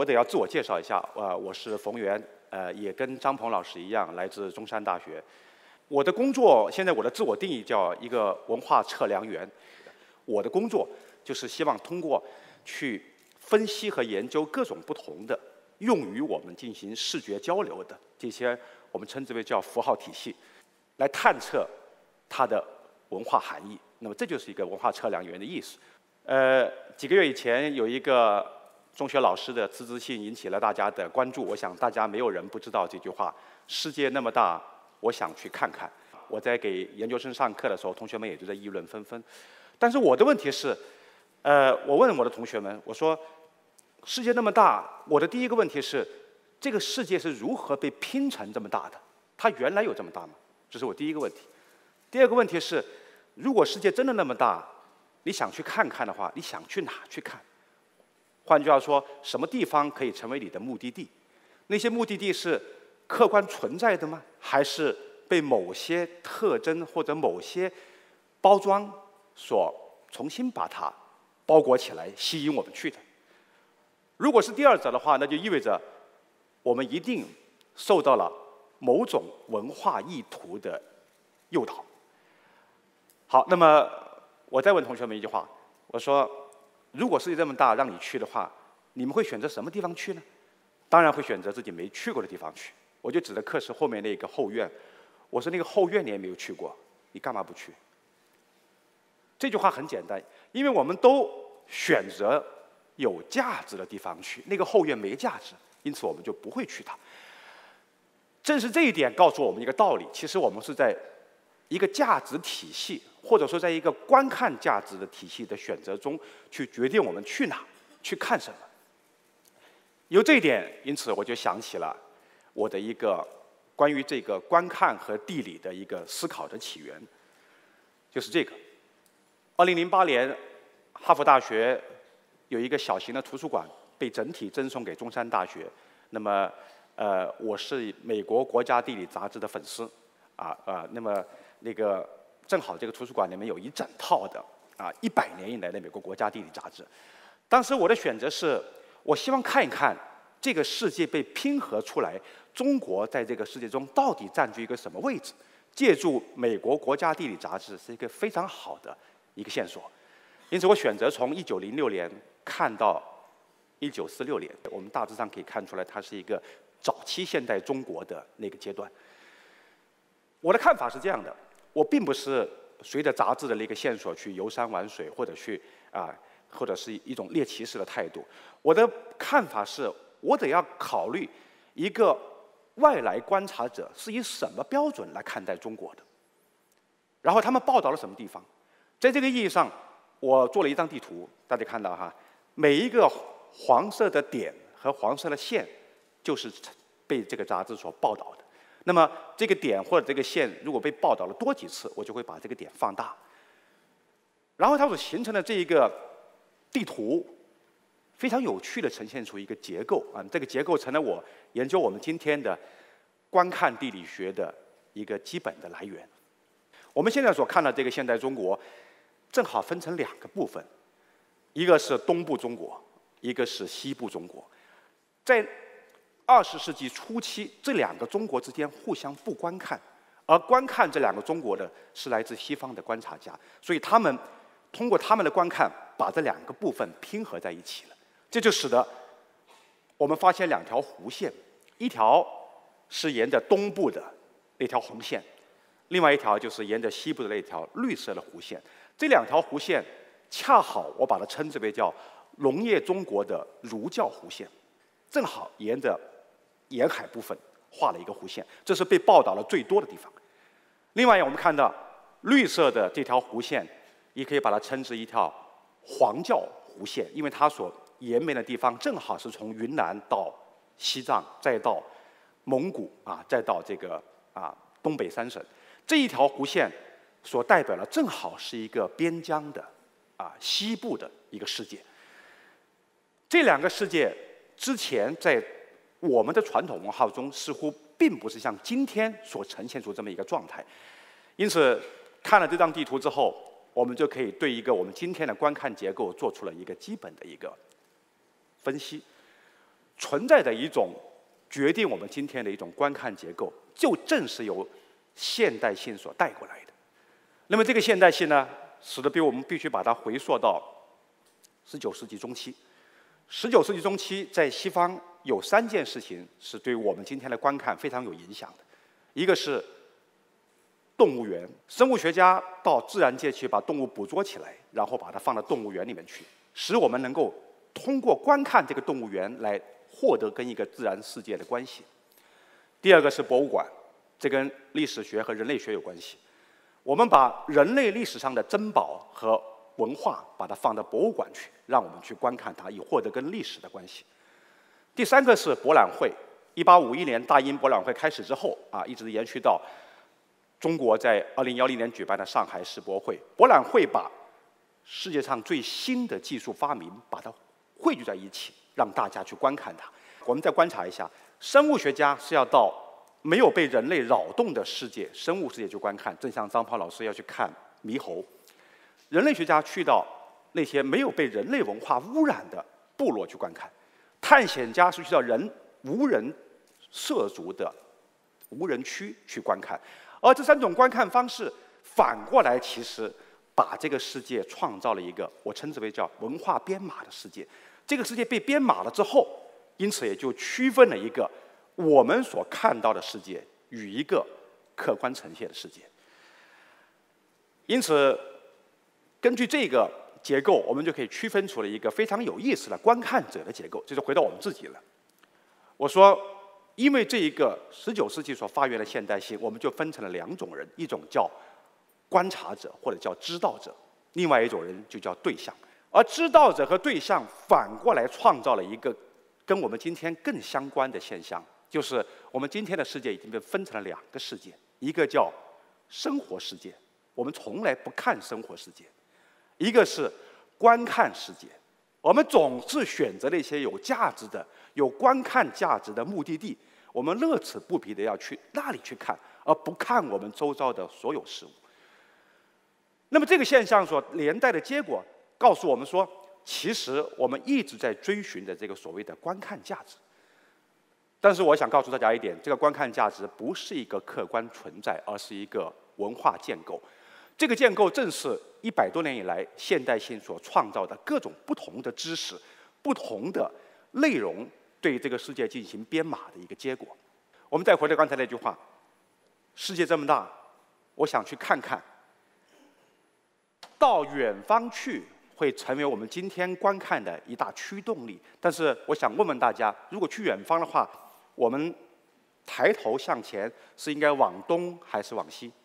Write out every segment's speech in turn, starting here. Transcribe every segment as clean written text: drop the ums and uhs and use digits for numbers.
我得要自我介绍一下，我是冯源，也跟张鹏老师一样，来自中山大学。我的工作，现在我的自我定义叫一个文化测量员。我的工作就是希望通过去分析和研究各种不同的用于我们进行视觉交流的这些我们称之为叫符号体系，来探测它的文化含义。那么这就是一个文化测量员的意思。几个月以前有一个中学老师的辞职信引起了大家的关注，我想大家没有人不知道这句话：世界那么大，我想去看看。我在给研究生上课的时候，同学们也都在议论纷纷。但是我的问题是，我问我的同学们，我说，世界那么大，我的第一个问题是，这个世界是如何被拼成这么大的？它原来有这么大吗？这是我第一个问题。第二个问题是，如果世界真的那么大，你想去看看的话，你想去哪去看？换句话说，什么地方可以成为你的目的地？那些目的地是客观存在的吗？还是被某些特征或者某些包装所重新把它包裹起来，吸引我们去的？如果是第二者的话，那就意味着我们一定受到了某种文化意图的诱导。好，那么我再问同学们一句话，我说，如果世界这么大，让你去的话，你们会选择什么地方去呢？当然会选择自己没去过的地方去。我就指着课室后面那个后院，我说那个后院你也没有去过，你干嘛不去？这句话很简单，因为我们都选择有价值的地方去，那个后院没价值，因此我们就不会去它。正是这一点告诉我们一个道理，其实我们是在一个价值体系，或者说在一个观看价值的体系的选择中，去决定我们去哪，去看什么。由这一点，因此我就想起了我的一个关于这个观看和地理的一个思考的起源，就是这个。2008年，哈佛大学有一个小型的图书馆被整体赠送给中山大学。那么，我是美国国家地理杂志的粉丝，那么那个正好这个图书馆里面有一整套的100年以来的美国国家地理杂志。当时我的选择是，我希望看一看这个世界被拼合出来，中国在这个世界中到底占据一个什么位置。借助美国国家地理杂志是一个非常好的一个线索，因此我选择从1906年看到1946年，我们大致上可以看出来，它是一个早期现代中国的那个阶段。我的看法是这样的，我并不是随着杂志的那个线索去游山玩水，或者去或者是一种猎奇式的态度。我的看法是，我得要考虑一个外来观察者是以什么标准来看待中国的，然后他们报道了什么地方。在这个意义上，我做了一张地图，大家看到哈，每一个黄色的点和黄色的线，就是被这个杂志所报道的。那么这个点或者这个线如果被报道了多几次，我就会把这个点放大。然后它所形成的这一个地图，非常有趣地呈现出一个结构这个结构成了我研究我们今天的观看地理学的一个基本的来源。我们现在所看到这个现代中国，正好分成2个部分，一个是东部中国，一个是西部中国。在20世纪初期，这2个中国之间互相不观看，而观看这2个中国的是来自西方的观察家，所以他们通过他们的观看，把这2个部分拼合在一起了。这就使得我们发现2条弧线，一条是沿着东部的那条红线，另外一条就是沿着西部的那条绿色的弧线。这2条弧线恰好我把它称之为叫农业中国的儒教弧线，正好沿着沿海部分画了一个弧线，这是被报道的最多的地方。另外我们看到绿色的这条弧线，也可以把它称之一条黄教弧线，因为它所延绵的地方正好是从云南到西藏，再到蒙古再到这个东北3省。这一条弧线所代表的正好是一个边疆的西部的一个世界。这2个世界之前在我们的传统文化中似乎并不是像今天所呈现出这么一个状态。因此看了这张地图之后，我们就可以对一个我们今天的观看结构做出了一个基本的一个分析。 存在着一种决定我们今天的一种观看结构，就正是由现代性所带过来的。那么这个现代性呢，使得我们必须把它回溯到19世纪中期。19世纪中期，在西方有3件事情是对我们今天的观看非常有影响的。一个是动物园，生物学家到自然界去把动物捕捉起来，然后把它放到动物园里面去，使我们能够通过观看这个动物园来获得跟一个自然世界的关系。第二个是博物馆，这跟历史学和人类学有关系。我们把人类历史上的珍宝和文化把它放到博物馆去，让我们去观看它，以获得跟历史的关系。第三个是博览会。1851年大英博览会开始之后一直延续到中国在2010年举办的上海世博会。博览会把世界上最新的技术发明把它汇聚在一起，让大家去观看它。我们再观察一下，生物学家是要到没有被人类扰动的世界，生物世界去观看，正像张鹏老师要去看猕猴。人类学家去到那些没有被人类文化污染的部落去观看，探险家是去到无人涉足的无人区去观看。而这3种观看方式反过来其实把这个世界创造了一个我称之为叫文化编码的世界。这个世界被编码了之后，因此也就区分了一个我们所看到的世界与一个客观呈现的世界。因此根据这个结构，我们就可以区分出了一个非常有意思的观看者的结构。这就回到我们自己了。我说因为这一个19世纪所发源的现代性，我们就分成了2种人，一种叫观察者或者叫知道者，另外一种人就叫对象。而知道者和对象反过来创造了一个跟我们今天更相关的现象，就是我们今天的世界已经被分成了2个世界，一个叫生活世界，我们从来不看生活世界；一个是观看世界，我们总是选择那些有价值的、有观看价值的目的地，我们乐此不疲的要去那里去看，而不看我们周遭的所有事物。那么这个现象所连带的结果告诉我们说，其实我们一直在追寻的这个所谓的观看价值。但是我想告诉大家一点，这个观看价值不是一个客观存在，而是一个文化建构。这个建构正是100多年以来现代性所创造的各种不同的知识、不同的内容对这个世界进行编码的一个结果。我们再回到刚才那句话，世界这么大，我想去看看。到远方去会成为我们今天观看的一大驱动力。但是我想问问大家，如果去远方的话，我们抬头向前是应该往东还是往西？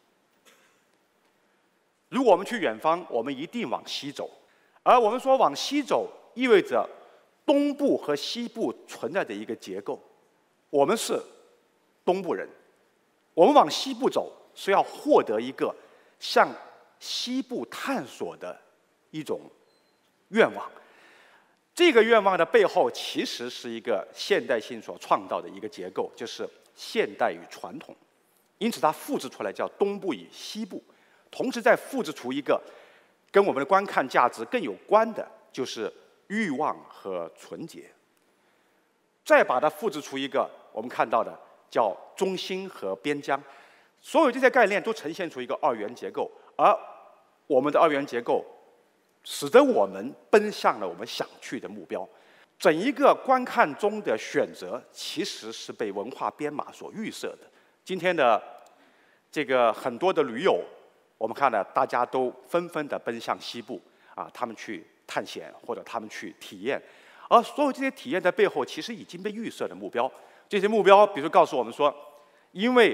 如果我们去远方，我们一定往西走。而我们说往西走，意味着东部和西部存在着一个结构。我们是东部人，我们往西部走是要获得一个向西部探索的一种愿望。这个愿望的背后其实是一个现代性所创造的一个结构，就是现代与传统。因此它复制出来叫东部与西部，同时再复制出一个跟我们的观看价值更有关的，就是欲望和纯洁。再把它复制出一个我们看到的叫中心和边疆。所有这些概念都呈现出一个2元结构，而我们的2元结构使得我们奔向了我们想去的目标。整一个观看中的选择其实是被文化编码所预设的。今天的这个很多的驴友，我们看了大家都纷纷的奔向西部他们去探险或者他们去体验，而所有这些体验的背后其实已经被预设的目标。这些目标比如告诉我们说，因为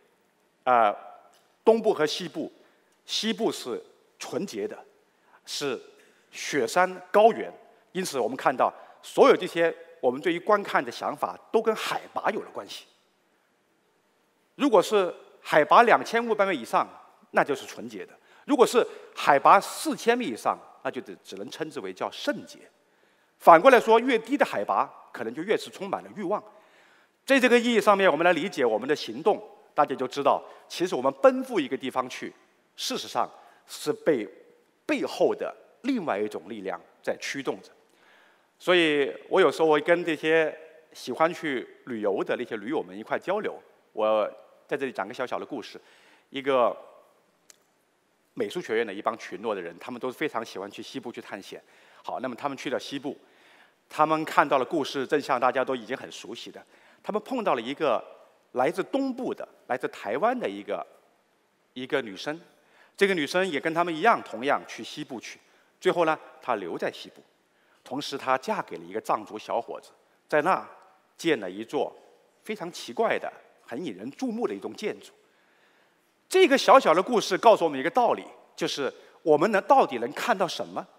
东部和西部，西部是纯洁的，是雪山高原，因此我们看到所有这些我们对于观看的想法都跟海拔有了关系。如果是海拔2500米以上，那就是纯洁的；如果是海拔4000米以上，那就只能称之为叫圣洁。反过来说，越低的海拔可能就越是充满了欲望。在这个意义上面，我们来理解我们的行动，大家就知道，其实我们奔赴一个地方去，事实上是被背后的另外一种力量在驱动着。所以我有时候会跟这些喜欢去旅游的那些驴友们一块交流。我在这里讲个小小的故事，一个美术学院的一帮群落的人，他们都是非常喜欢去西部去探险。好，那么他们去了西部，他们看到了故事真相，大家都已经很熟悉的。他们碰到了一个来自东部的、来自台湾的一个女生，这个女生也跟他们一样，同样去西部去。最后呢，她留在西部，同时她嫁给了一个藏族小伙子，在那建了一座非常奇怪的、很引人注目的一栋建筑。这个小小的故事告诉我们一个道理，就是我们到底能看到什么？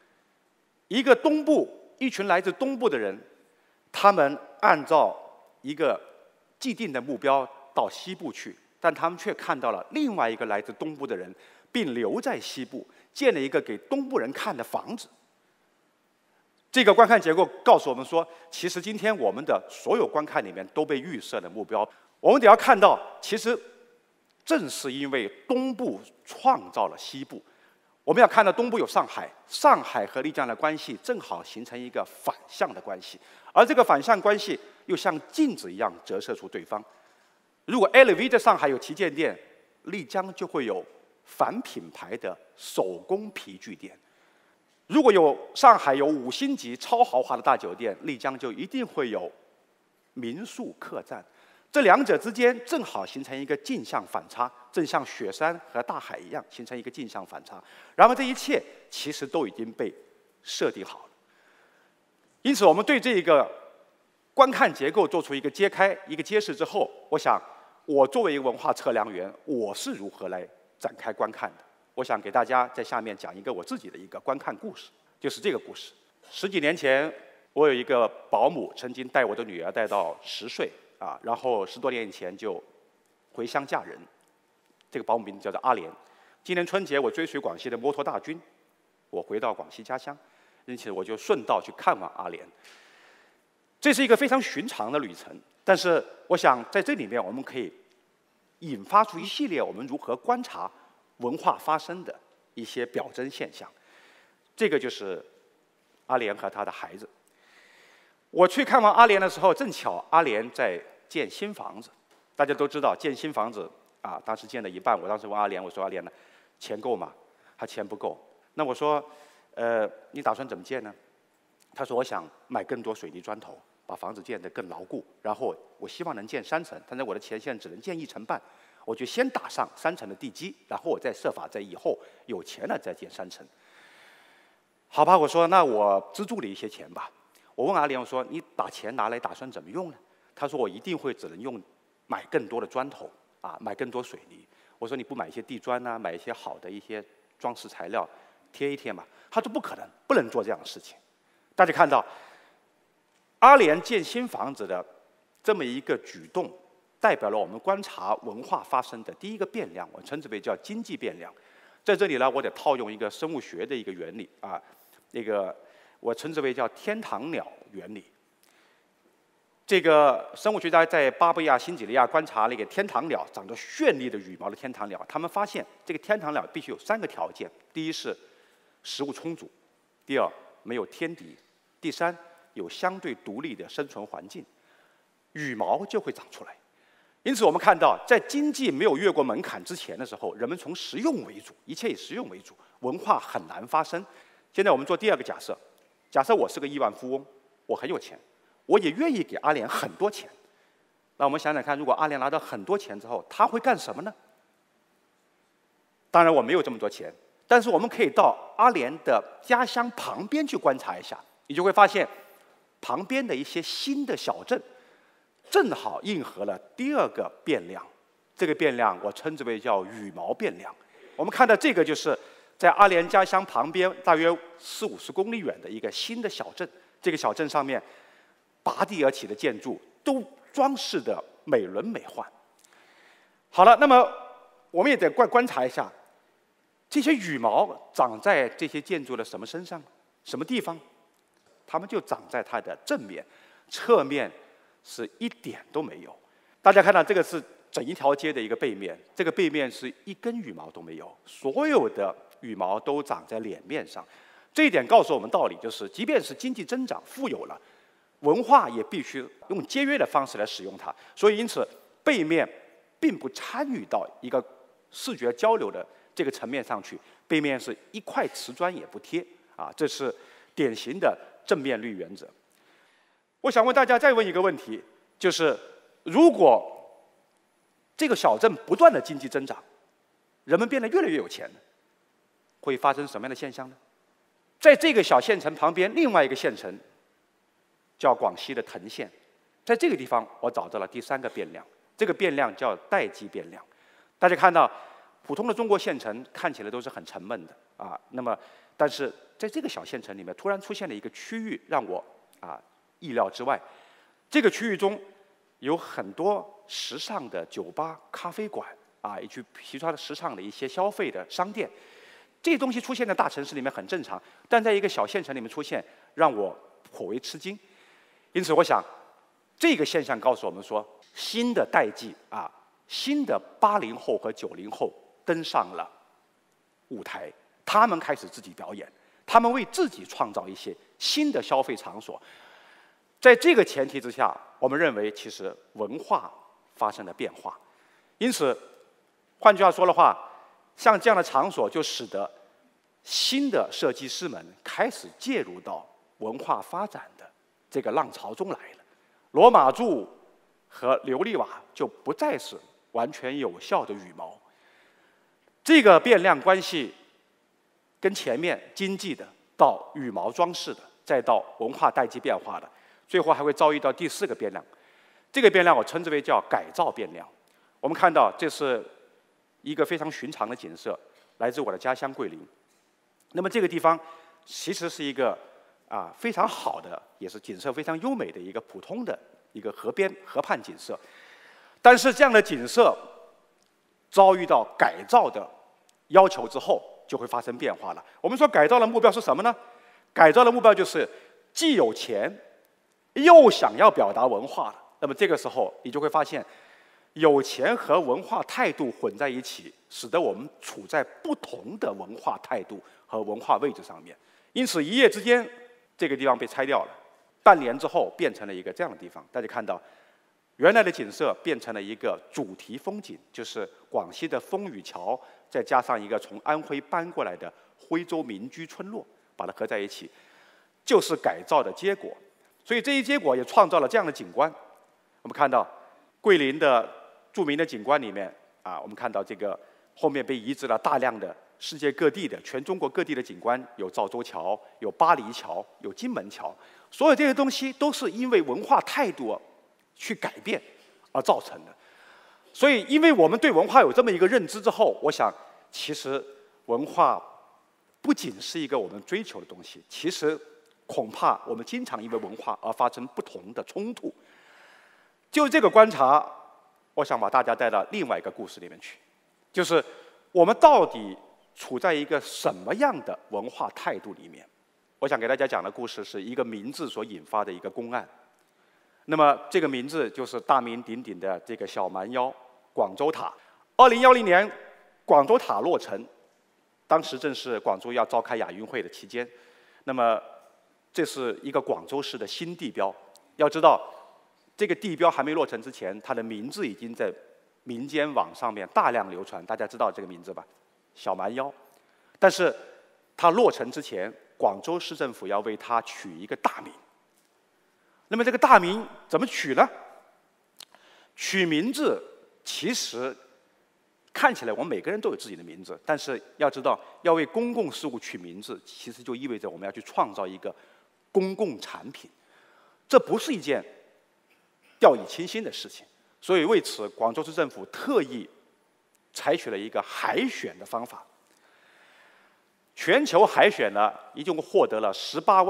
一群来自东部的人，他们按照一个既定的目标到西部去，但他们却看到了另外一个来自东部的人，并留在西部建了一个给东部人看的房子。这个观看结构告诉我们说，其实今天我们的所有观看里面都被预设了目标。我们得要看到，其实正是因为东部创造了西部。我们要看到东部有上海，上海和丽江的关系正好形成一个反向的关系，而这个反向关系又像镜子一样折射出对方。如果 LV 在上海有旗舰店，丽江就会有反品牌的手工皮具店；如果上海有5星级超豪华的大酒店，丽江就一定会有民宿客栈。这两者之间正好形成一个镜像反差，正像雪山和大海一样形成一个镜像反差。然而这一切其实都已经被设定好了。因此，我们对这个观看结构做出一个揭开、一个揭示之后，我想，我作为一个文化测量员，我是如何来展开观看的？我想给大家在下面讲一个我自己的一个观看故事，就是这个故事。10几年前，我有一个保姆曾经带我的女儿带到10岁。然后10多年以前就回乡嫁人，这个保姆名字叫做阿莲。今年春节我追随广西的摩托大军，我回到广西家乡，因此我就顺道去看望阿莲。这是一个非常寻常的旅程，但是我想在这里面我们可以引发出一系列我们如何观察文化发生的一些表征现象。这个就是阿莲和她的孩子。我去看望阿莲的时候，正巧阿莲在建新房子。大家都知道，建新房子当时建了一半。我当时问阿莲，我说：“阿莲呢，钱够吗？”她钱不够。那我说：“你打算怎么建呢？”她说：“我想买更多水泥砖头，把房子建得更牢固。然后我希望能建3层，但是我的钱现在只能建1层半。我就先打上3层的地基，然后我再设法在以后有钱了再建3层。”好吧，我说：“那我资助你一些钱吧。”我问阿莲，我说：“你把钱拿来打算怎么用呢？”他说：“我一定会只能用买更多的砖头买更多水泥。”我说：“你不买一些地砖买一些好的一些装饰材料贴一贴嘛？”他说：“不可能，不能做这样的事情。”大家看到，阿莲建新房子的这么一个举动，代表了我们观察文化发生的第一个变量，我称之为叫经济变量。在这里呢，我得套用一个生物学的一个原理我称之为叫天堂鸟原理。这个生物学家在巴布亚新几内亚观察那个天堂鸟，长着绚丽的羽毛的天堂鸟，他们发现这个天堂鸟必须有3个条件：第一是食物充足，第二没有天敌，第三有相对独立的生存环境，羽毛就会长出来。因此，我们看到，在经济没有越过门槛之前的时候，人们从实用为主，一切以实用为主，文化很难发生。现在我们做第2个假设。假设我是个亿万富翁，我很有钱，我也愿意给阿莲很多钱。那我们想想看，如果阿莲拿到很多钱之后，他会干什么呢？当然我没有这么多钱，但是我们可以到阿莲的家乡旁边去观察一下，你就会发现，旁边的一些新的小镇，正好应和了第2个变量。这个变量我称之为叫羽毛变量。我们看到这个就是在阿莲家乡旁边大约40-50公里远的一个新的小镇，这个小镇上面拔地而起的建筑都装饰的美轮美奂。好了，那么我们也得观察一下，这些羽毛长在这些建筑的什么身上？什么地方？它们就长在它的正面，侧面是一点都没有。大家看到这个是整一条街的一个背面，这个背面是一根羽毛都没有，所有的羽毛都长在脸面上。这一点告诉我们道理，就是即便是经济增长、富有了， 文化也必须用节约的方式来使用它。所以因此背面并不参与到一个视觉交流的这个层面上去，背面是一块瓷砖也不贴啊，这是典型的正面率原则。我想问大家再问一个问题，就是如果这个小镇不断的经济增长，人们变得越来越有钱，会发生什么样的现象呢？在这个小县城旁边，另外一个县城叫广西的藤县，在这个地方我找到了第3个变量，这个变量叫代际变量。大家看到，普通的中国县城看起来都是很沉闷的啊，那么但是在这个小县城里面，突然出现了一个区域，让我意料之外。这个区域中有很多时尚的酒吧、咖啡馆啊，以及其他的时尚的一些消费的商店。这些东西出现在大城市里面很正常，但在一个小县城里面出现，让我颇为吃惊。因此，我想这个现象告诉我们说，新的代际新的80后和90后登上了舞台，他们开始自己表演，他们为自己创造一些新的消费场所。在这个前提之下，我们认为其实文化发生了变化。因此，换句话说的话，像这样的场所就使得新的设计师们开始介入到文化发展的这个浪潮中来了。罗马柱和琉璃瓦就不再是完全有效的羽毛。这个变量关系跟前面经济的到羽毛装饰的，再到文化代际变化的，最后还会遭遇到第4个变量。这个变量我称之为叫改造变量。我们看到这是一个非常寻常的景色，来自我的家乡桂林。那么这个地方其实是一个非常好的，也是景色非常优美的一个普通的一个河边河畔景色。但是这样的景色遭遇到改造的要求之后，就会发生变化了。我们说改造的目标是什么呢？改造的目标就是既有钱，又想要表达文化了。那么这个时候，你就会发现，有钱和文化态度混在一起，使得我们处在不同的文化态度和文化位置上面。因此，一夜之间，这个地方被拆掉了。半年之后，变成了一个这样的地方。大家看到，原来的景色变成了一个主题风景，就是广西的风雨桥，再加上一个从安徽搬过来的徽州民居村落，把它合在一起，就是改造的结果。所以这一结果也创造了这样的景观。我们看到桂林的著名的景观里面我们看到这个后面被移植了大量的世界各地的、全中国各地的景观，有赵州桥、有巴黎桥、有金门桥，所有这些东西都是因为文化态度去改变而造成的。所以，因为我们对文化有这么一个认知之后，我想，其实文化不仅是一个我们追求的东西，其实恐怕我们经常因为文化而发生不同的冲突。就这个观察，我想把大家带到另外一个故事里面去，就是我们到底处在一个什么样的文化态度里面？我想给大家讲的故事是一个名字所引发的一个公案。那么这个名字就是大名鼎鼎的这个小蛮腰广州塔。2010年，广州塔落成，当时正是广州要召开亚运会的期间。那么这是一个广州市的新地标。要知道，这个地标还没落成之前，它的名字已经在民间网上面大量流传。大家知道这个名字吧？小蛮腰。但是它落成之前，广州市政府要为它取一个大名。那么这个大名怎么取呢？取名字其实看起来我们每个人都有自己的名字，但是要知道，要为公共事务取名字，其实就意味着我们要去创造一个公共产品，这不是一件掉以轻心的事情。所以为此，广州市政府特意采取了一个海选的方法。全球海选呢，一共获得了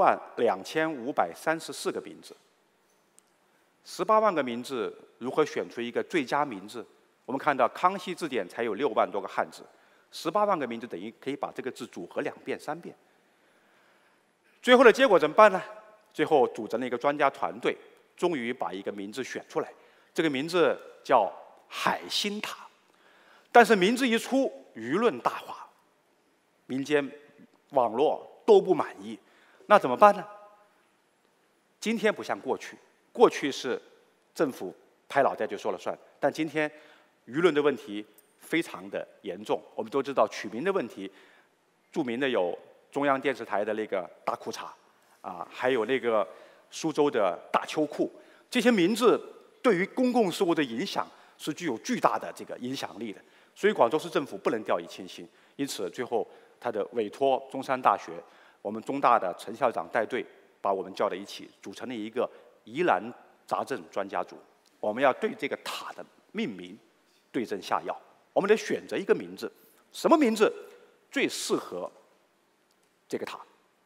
182534个名字。18万个名字如何选出一个最佳名字？我们看到康熙字典才有6万多个汉字，18万个名字等于可以把这个字组合2遍、3遍。最后的结果怎么办呢？最后组成了一个专家团队，终于把一个名字选出来。这个名字叫海心塔。但是名字一出，舆论大哗，民间网络都不满意，那怎么办呢？ 今天不像过去，过去是政府拍脑袋就说了算，但今天舆论的问题非常的严重。我们都知道取名的问题，著名的有中央电视台的那个大裤衩，还有那个苏州的大秋裤，这些名字对于公共事务的影响是具有巨大的这个影响力的。所以广州市政府不能掉以轻心，因此最后他的委托中山大学，我们中大的陈校长带队把我们叫到一起，组成了一个疑难杂症专家组。我们要对这个塔的命名对症下药，我们得选择一个名字，什么名字最适合这个塔？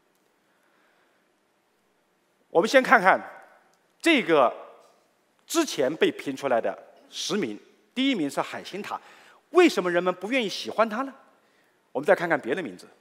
我们先看看这个之前被评出来的10名，第1名是海心塔，为什么人们不愿意喜欢它呢？我们再看看别的名字，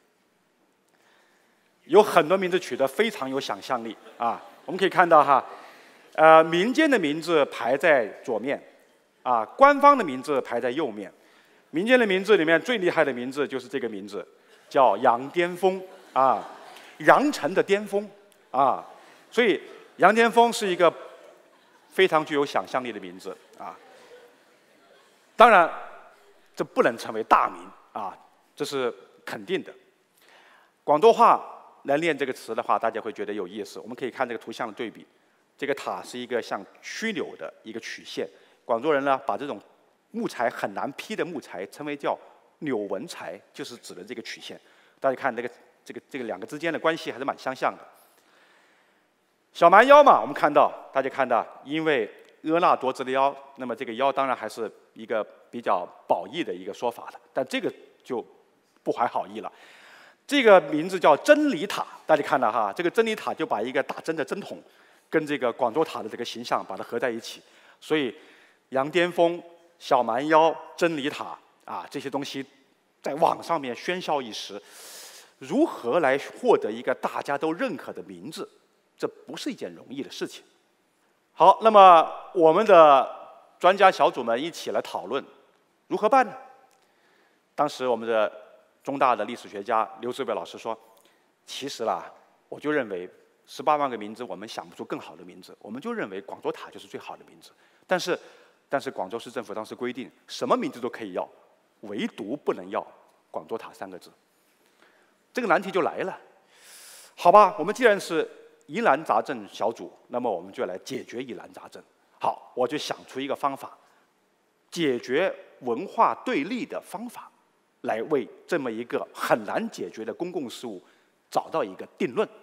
有很多名字取得非常有想象力啊。我们可以看到哈，民间的名字排在左面，官方的名字排在右面。民间的名字里面最厉害的名字就是这个名字，叫杨巅峰羊城的巅峰所以杨巅峰是一个非常具有想象力的名字当然，这不能成为大名这是肯定的。广州话来念这个词的话，大家会觉得有意思。我们可以看这个图像的对比，这个塔是一个像曲柳的一个曲线。广州人呢，把这种木材很难劈的木材称为叫柳纹材，就是指的这个曲线。大家看这个两个之间的关系还是蛮相像的。小蛮腰嘛，我们看到大家看到，因为婀娜多姿的腰，那么这个腰当然还是一个比较褒义的一个说法的，但这个就不怀好意了。这个名字叫真理塔，大家看到哈，这个真理塔就把一个打针的针筒跟这个广州塔的这个形象把它合在一起，所以杨巅峰、小蛮腰、真理塔这些东西在网上面喧嚣一时。如何来获得一个大家都认可的名字，这不是一件容易的事情。好，那么我们的专家小组们一起来讨论如何办呢？当时我们的中大的历史学家刘志伟老师说：“其实啦，我就认为18万个名字我们想不出更好的名字，我们就认为广州塔就是最好的名字。但是广州市政府当时规定，什么名字都可以要，唯独不能要广州塔3个字。这个难题就来了。好吧，我们既然是疑难杂症小组，那么我们就来解决疑难杂症。好，我就想出一个方法，解决文化对立的方法，来为这么一个很难解决的公共事务找到一个定论。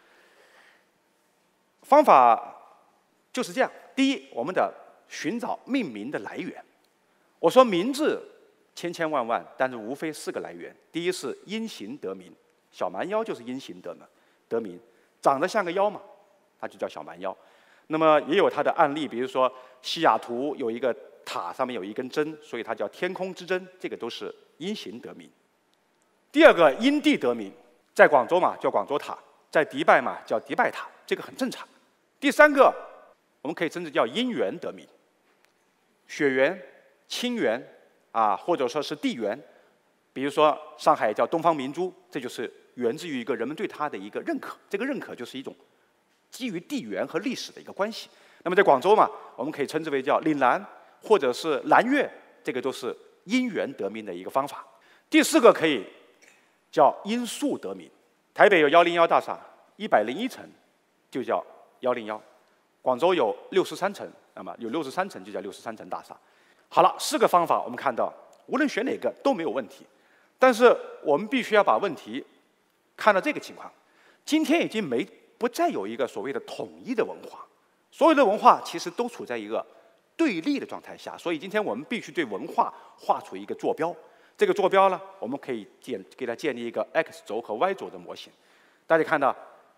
方法就是这样：第一，我们得寻找命名的来源。我说名字千千万万，但是无非4个来源。第一是因形得名，小蛮腰就是因形得名，长得像个腰嘛，它就叫小蛮腰。那么也有它的案例，比如说西雅图有一个塔上面有一根针，所以它叫天空之针，这个都是因形得名。第二个因地得名，在广州嘛叫广州塔，在迪拜嘛叫迪拜塔，这个很正常。第三个我们可以称之叫因缘得名，血缘、亲缘或者说是地缘。比如说上海叫东方明珠，这就是源自于一个人们对它的一个认可，这个认可就是一种基于地缘和历史的一个关系。那么在广州嘛，我们可以称之为叫岭南或者是南粤，这个都是因缘得名的一个方法。第4个可以叫因素得名，台北有101大厦，101层就叫101，广州有63层，那么有63层就叫63层大厦。好了，4个方法我们看到，无论选哪个都没有问题。但是我们必须要把问题看到这个情况：今天已经不再有一个所谓的统一的文化，所有的文化其实都处在一个对立的状态下。所以今天我们必须对文化画出一个坐标。这个坐标呢，我们可以给它建立一个 X 轴和 Y 轴的模型。大家看到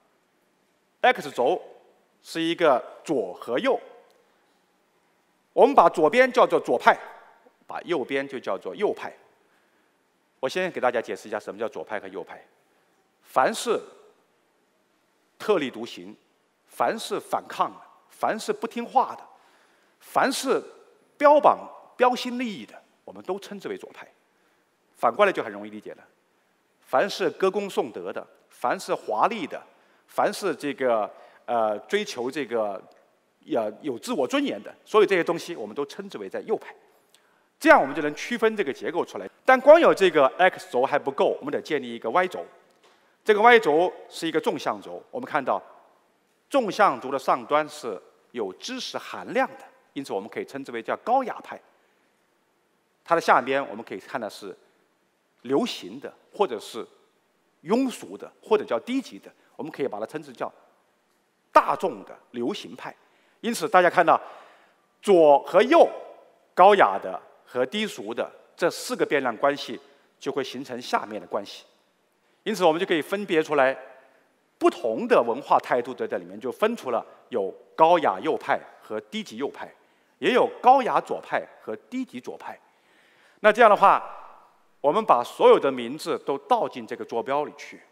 ，X 轴是一个左和右，我们把左边叫做左派，把右边就叫做右派。我先给大家解释一下什么叫左派和右派。凡是特立独行，凡是反抗的，凡是不听话的，凡是标新立异的，我们都称之为左派。反过来就很容易理解了：凡是歌功颂德的，凡是华丽的，凡是这个追求这个有自我尊严的，所有这些东西我们都称之为在右派。这样我们就能区分这个结构出来。但光有这个 X 轴还不够，我们得建立一个 Y 轴。这个 Y 轴是一个纵向轴，我们看到纵向轴的上端是有知识含量的，因此我们可以称之为叫高雅派。它的下边我们可以看的是流行的，或者是庸俗的，或者叫低级的，我们可以把它称之叫大众的流行派。因此大家看到左和右、高雅的和低俗的这4个变量关系就会形成下面的关系。因此我们就可以分别出来不同的文化态度，在这里面就分出了有高雅右派和低级右派，也有高雅左派和低级左派。那这样的话，我们把所有的名字都倒进这个坐标里去，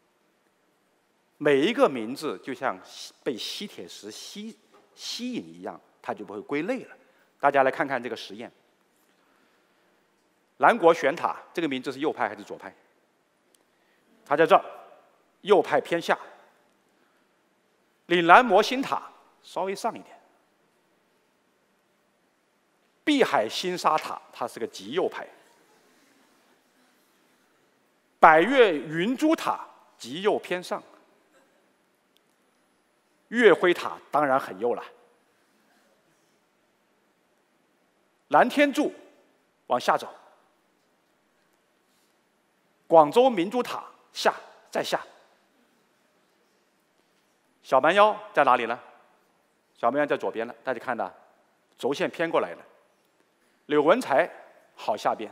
每一个名字就像被吸铁石吸引一样，它就不会归类了。大家来看看这个实验。南国玄塔这个名字是右派还是左派？它在这儿，右派偏下。岭南摩星塔稍微上一点。碧海新沙塔它是个极右派。百越云珠塔极右偏上。月辉塔当然很右了。南天柱往下走。广州明珠塔下，再下。小蛮腰在哪里呢？小蛮腰在左边了，大家看到，轴线偏过来了。柳文才好下边。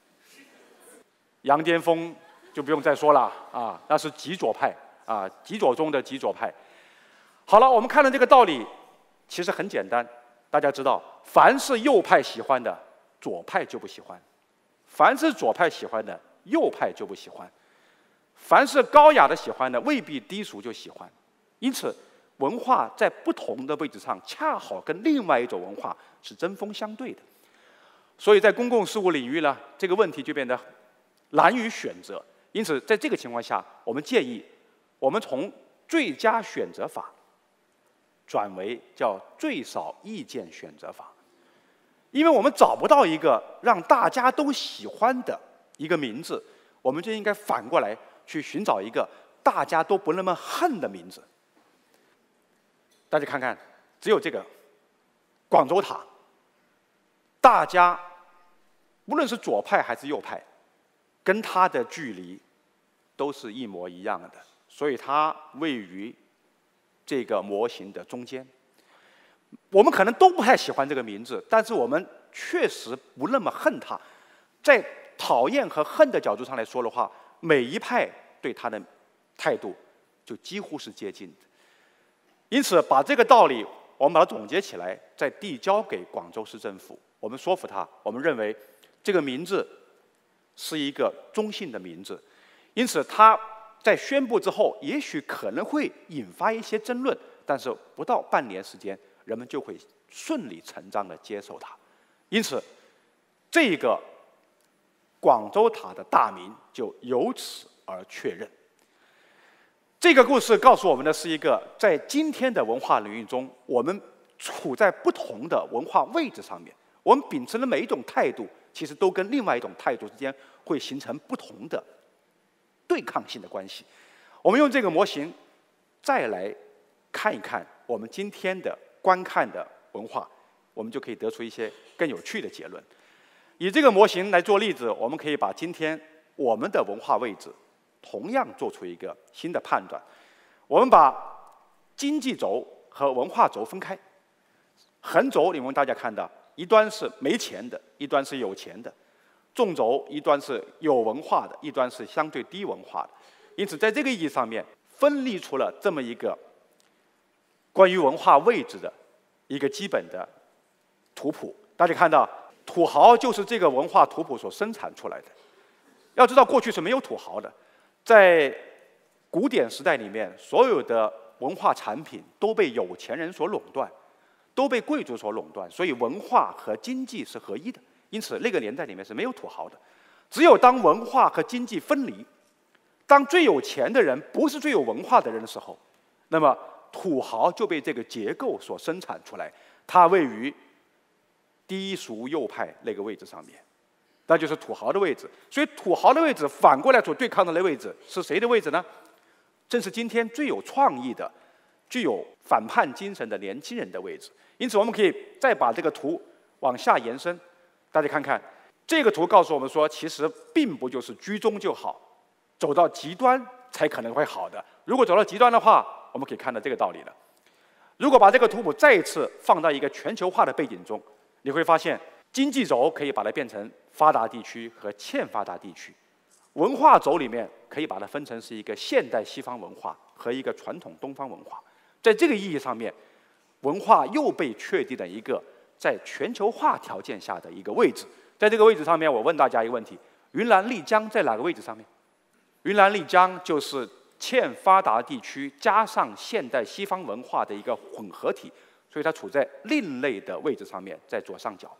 杨巅峰就不用再说了啊，那是极左派啊，极左中的极左派。好了，我们看了这个道理，其实很简单。大家知道，凡是右派喜欢的，左派就不喜欢；凡是左派喜欢的，右派就不喜欢；凡是高雅的喜欢的，未必低俗就喜欢。因此，文化在不同的位置上，恰好跟另外一种文化是针锋相对的。所以在公共事务领域呢，这个问题就变得难于选择。因此，在这个情况下，我们建议我们从最佳选择法转为叫最少意见选择法，因为我们找不到一个让大家都喜欢的一个名字，我们就应该反过来去寻找一个大家都不那么恨的名字。大家看看，只有这个广州塔，大家无论是左派还是右派，跟它的距离都是一模一样的，所以它位于这个模型的中间。我们可能都不太喜欢这个名字，但是我们确实不那么恨它。在讨厌和恨的角度上来说的话，每一派对它的态度就几乎是接近的。因此，把这个道理我们把它总结起来，再递交给广州市政府，我们说服他，我们认为这个名字是一个中性的名字。因此，他在宣布之后，也许可能会引发一些争论，但是不到半年时间，人们就会顺理成章地接受它。因此，这个广州塔的大名就由此而确认。这个故事告诉我们的是一个，在今天的文化领域中，我们处在不同的文化位置上面，我们秉持的每一种态度，其实都跟另外一种态度之间会形成不同的对抗性的关系。我们用这个模型再来看一看我们今天的观看的文化，我们就可以得出一些更有趣的结论。以这个模型来做例子，我们可以把今天我们的文化位置同样做出一个新的判断。我们把经济轴和文化轴分开，横轴你们大家看到，一端是没钱的，一端是有钱的；纵轴一端是有文化的，一端是相对低文化的。因此，在这个意义上面，分离出了这么一个关于文化位置的一个基本的图谱。大家看到，土豪就是这个文化图谱所生产出来的。要知道，过去是没有土豪的。在古典时代里面，所有的文化产品都被有钱人所垄断，都被贵族所垄断，所以文化和经济是合一的。因此，那个年代里面是没有土豪的。只有当文化和经济分离，当最有钱的人不是最有文化的人的时候，那么土豪就被这个结构所生产出来，它位于低俗右派那个位置上面，那就是土豪的位置。所以土豪的位置反过来所对抗的那位置是谁的位置呢？正是今天最有创意的、具有反叛精神的年轻人的位置。因此，我们可以再把这个图往下延伸，大家看看这个图告诉我们说，其实并不就是居中就好，走到极端才可能会好的。如果走到极端的话，我们可以看到这个道理了。如果把这个图谱再一次放到一个全球化的背景中，你会发现，经济轴可以把它变成发达地区和欠发达地区，文化轴里面可以把它分成是一个现代西方文化和一个传统东方文化。在这个意义上面，文化又被确定了一个在全球化条件下的一个位置。在这个位置上面，我问大家一个问题：云南丽江在哪个位置上面？云南丽江就是欠发达地区加上现代西方文化的一个混合体，所以它处在另类的位置上面，在左上角。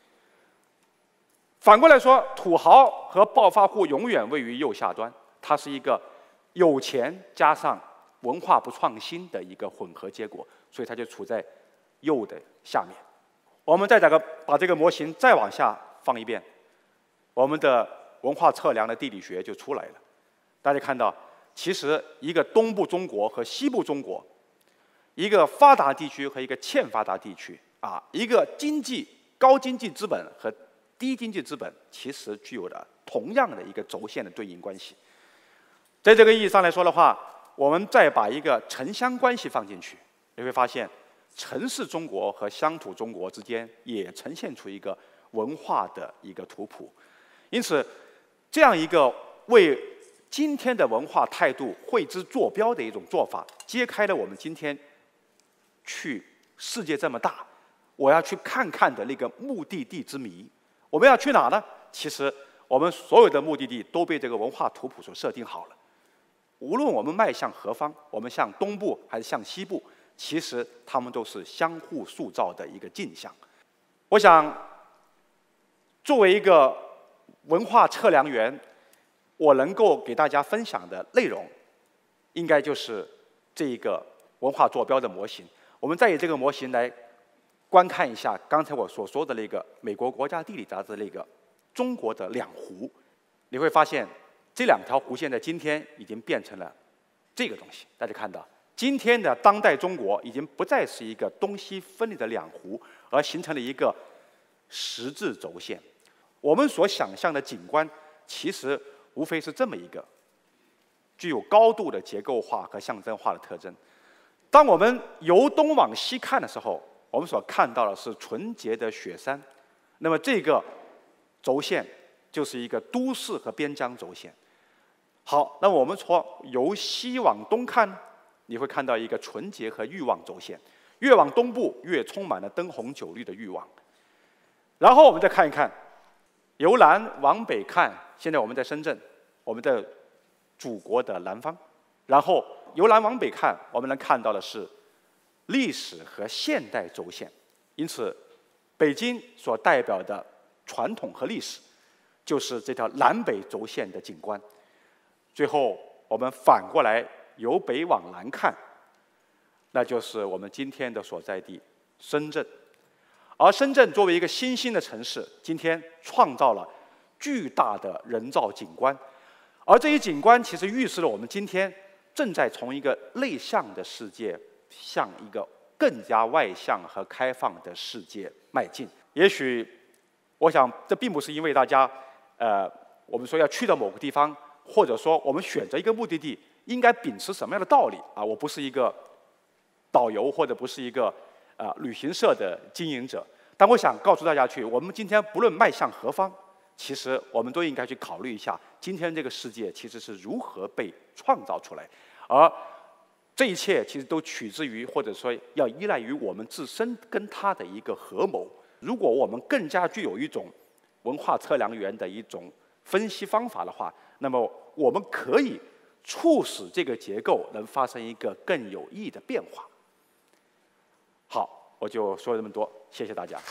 反过来说，土豪和暴发户永远位于右下端，它是一个有钱加上文化不创新的一个混合结果，所以它就处在右的下面。我们再把这个模型再往下放一遍，我们的文化测量的地理学就出来了。大家看到，其实一个东部中国和西部中国，一个发达地区和一个欠发达地区啊，一个高经济资本和低经济资本，其实具有了同样的一个轴线的对应关系。在这个意义上来说的话，我们再把一个城乡关系放进去，你会发现，城市中国和乡土中国之间也呈现出一个文化的一个图谱。因此，这样一个为今天的文化态度绘制坐标的一种做法，揭开了我们今天去世界这么大，我要去看看的那个目的地之谜。我们要去哪呢？其实我们所有的目的地都被这个文化图谱所设定好了。无论我们迈向何方，我们向东部还是向西部，其实它们都是相互塑造的一个镜像。我想，作为一个文化测量员，我能够给大家分享的内容，应该就是这一个文化坐标的模型。我们再以这个模型来观看一下刚才我所说的那个美国国家地理杂志那个中国的两湖，你会发现这两条弧线在今天已经变成了这个东西。大家看到，今天的当代中国已经不再是一个东西分离的两湖，而形成了一个十字轴线。我们所想象的景观，其实无非是这么一个具有高度的结构化和象征化的特征。当我们由东往西看的时候，我们所看到的是纯洁的雪山。那么这个轴线就是一个都市和边疆轴线。好，那么我们从由西往东看，你会看到一个纯洁和欲望轴线。越往东部，越充满了灯红酒绿的欲望。然后我们再看一看，由南往北看，现在我们在深圳，我们的祖国的南方。然后由南往北看，我们能看到的是历史和现代轴线。因此，北京所代表的传统和历史，就是这条南北轴线的景观。最后，我们反过来由北往南看，那就是我们今天的所在地深圳。而深圳作为一个新兴的城市，今天创造了巨大的人造景观，而这一景观其实预示了我们今天正在从一个内向的世界向一个更加外向和开放的世界迈进。也许，我想这并不是因为大家，我们说要去到某个地方，或者说我们选择一个目的地应该秉持什么样的道理啊？我不是一个导游，或者不是一个旅行社的经营者，但我想告诉大家我们今天不论迈向何方，其实我们都应该去考虑一下，今天这个世界其实是如何被创造出来，而这一切其实都取之于，或者说要依赖于我们自身跟它的一个合谋。如果我们更加具有一种文化测量员的一种分析方法的话，那么我们可以促使这个结构能发生一个更有益的变化。好，我就说了这么多，谢谢大家。